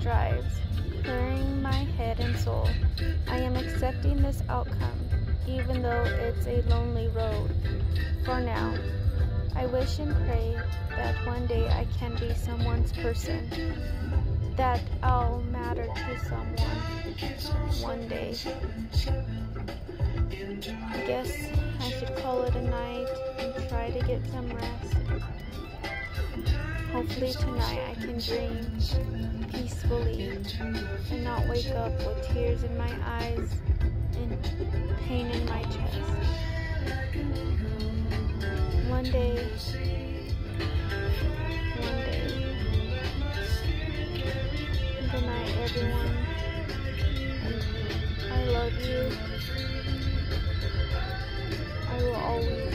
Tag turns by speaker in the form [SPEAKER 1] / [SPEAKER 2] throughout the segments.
[SPEAKER 1] drives, clearing my head and soul. I am accepting this outcome, even though it's a lonely road. For now, I wish and pray that one day I can be someone's person, that I'll matter to someone one day. I guess I should call it a night and try to get some rest. Hopefully tonight I can dream peacefully and not wake up with tears in my eyes and pain in my chest. One day. Good night, everyone. I love you. I will always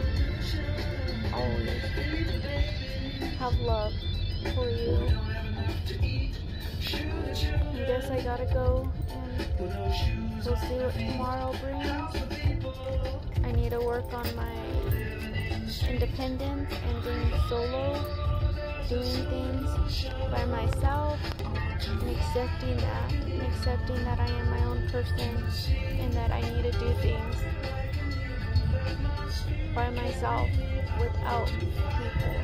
[SPEAKER 1] have love for you. I guess I gotta go, and we'll see what tomorrow brings. I need to work on my independence and being solo, doing things by myself, and accepting that I am my own person and that I need to do things by myself without people.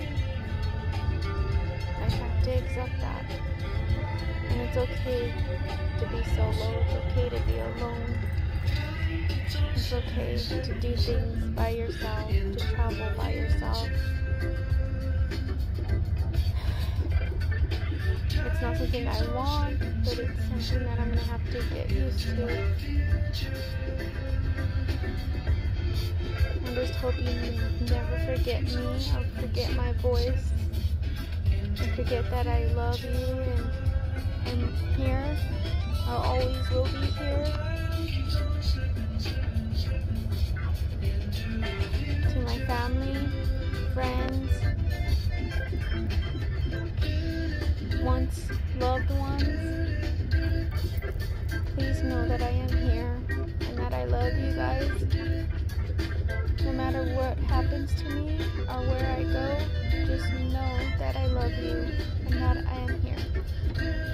[SPEAKER 1] I have to accept that. And it's okay to be solo, it's okay to be alone. It's okay to do things by yourself, to travel by yourself. It's not something I want, but it's something that I'm going to have to get used to. I'm just hoping you never forget me, or forget my voice, and forget that I love you and I'm here. I always will be here. To my family, friends, once loved ones, please know that I am here and that I love you guys. No matter what happens to me or where I go, just know that I love you and that I am here.